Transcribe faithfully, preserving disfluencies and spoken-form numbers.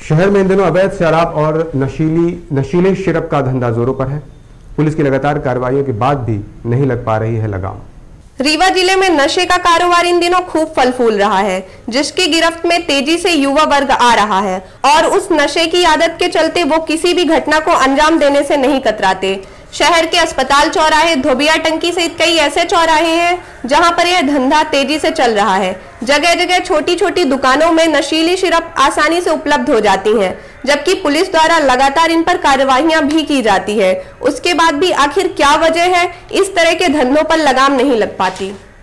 शहर में इन दिनों अवैध शराब और नशीली नशीले शराब का धंधा जोरों पर है। पुलिस की लगातार कार्रवाइयों के बाद भी नहीं लग पा रही है लगाम। रीवा जिले में नशे का कारोबार इन दिनों खूब फल फूल रहा है, जिसकी गिरफ्त में तेजी से युवा वर्ग आ रहा है और उस नशे की आदत के चलते वो किसी भी घटना को अंजाम देने से नहीं कतराते। शहर के अस्पताल चौराहे, धोबिया टंकी सहित कई ऐसे चौराहे हैं जहां पर यह धंधा तेजी से चल रहा है। जगह जगह छोटी छोटी दुकानों में नशीली शराब आसानी से उपलब्ध हो जाती हैं, जबकि पुलिस द्वारा लगातार इन पर कार्रवाइयां भी की जाती है। उसके बाद भी आखिर क्या वजह है इस तरह के धंधों पर लगाम नहीं लग पाती।